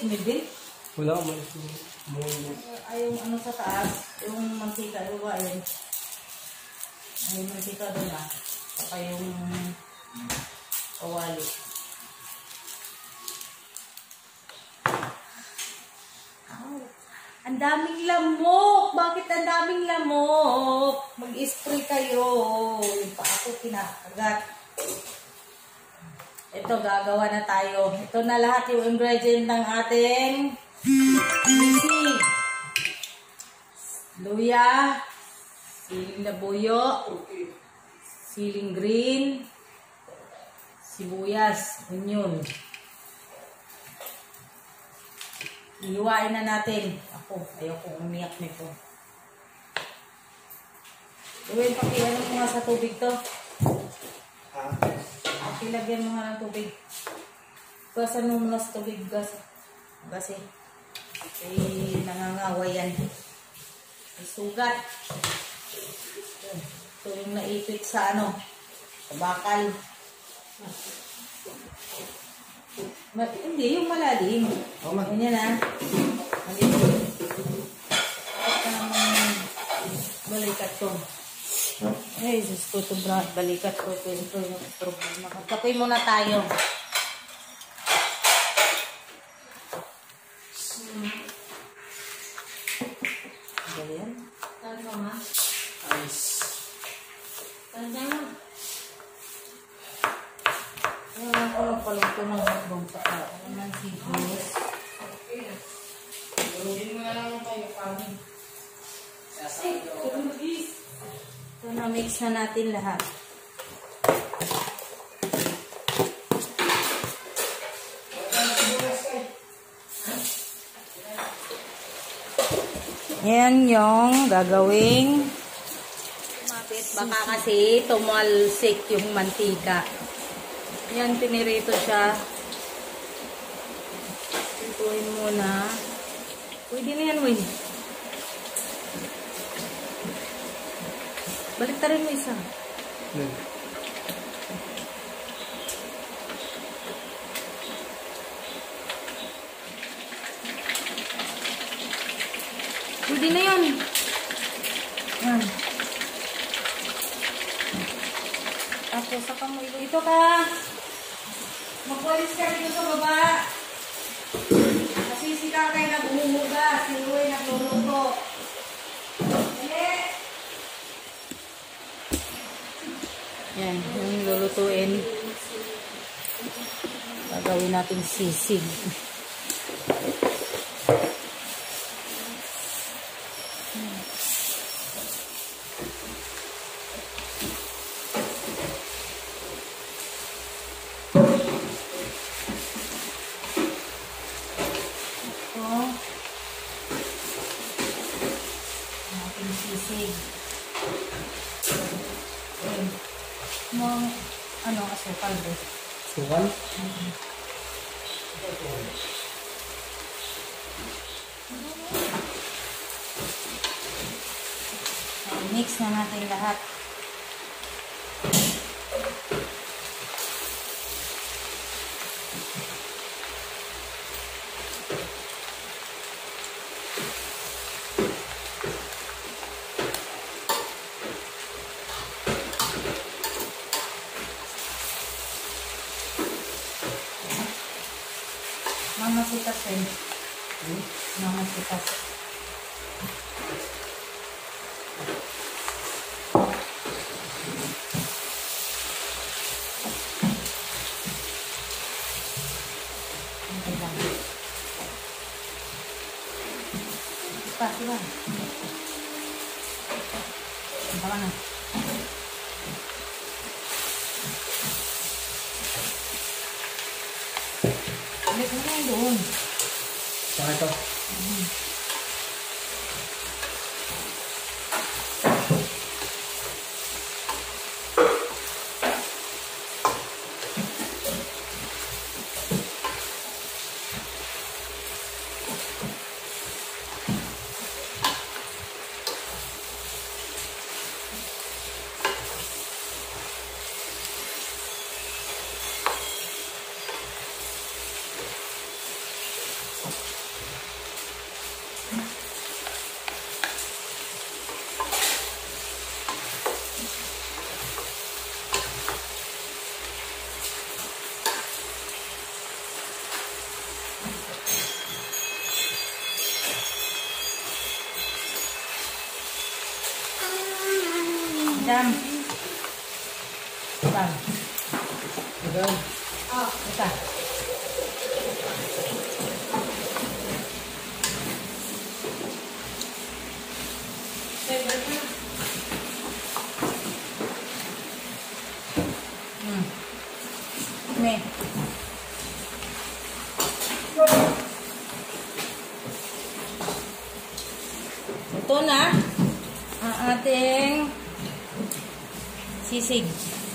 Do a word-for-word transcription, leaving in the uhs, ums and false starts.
si Milvin? Wala, umalis mo. Ay, yung ano sa taas, yung mantika, yung ayun. Ay, yung mantika doon ah. Saka yung kawali. Oh, ang daming lamok! Bakit ang daming lamok? Mag-spray kayo. Yung pa ako kinakagat. Ito, gagawa na tayo. Ito na lahat yung ingredient ng ating sisig. Luya, siling na buyo, siling green, sibuyas, onion. Ihiwain na natin. Ako, ayoko umiyak nito. Gawin, pakiano mo nga sa tubig to. Pakilagyan mo nga ng tubig. Gasan mo muna sa tubig. Gas. Kasi, eh, nangangawa yan. May sugat. Ito yung naipit sa ano, sa bakal. Ma hindi, yung malalim. Oh, ganyan ha. Maliit. At ka naman balikat ko. Ay, Jesus ko ito, balikat ko. Ito yung problema. Magkapoy muna tayo. Ganyan. Saan ka ma? Ice. Saan ka ma? Wala ko lang palang ito ng hotdog sa ako. Naman sibuyas. Durugin mo na lang tayo, kanin. Ay, turugis. Ito na, mix na natin lahat. Yan yung gagawing mapit. Baka kasi tumalsik yung mantika. Yan, pinirito siya. Ituin muna. Pwede na yan, Win. Balik ta rin mo isa. Hmm. Pwede na yun. Yan. Tapos, saka mo ito. Ito ka. Magwalis ka rin sa baba. Kasi si kakay nag-umuhuga. Si Uwe nagluluto. Dali. Yan. Yung lulutuin. Gagawin natin sisig. Sisig. Okay. Mga, ano, asukal ba? Sukal? Mm-hmm. Okay, mix na natin lahat. Mamasitas eh. Hmm? Mamasitas. Okay lang. Pati ba? Baka na. Balik mo na yung doon. Saka ito. Mm-hmm. Jam. Jam. Ikaw. Oh, ika. Hmm. Me. Ito na ang ating sisig.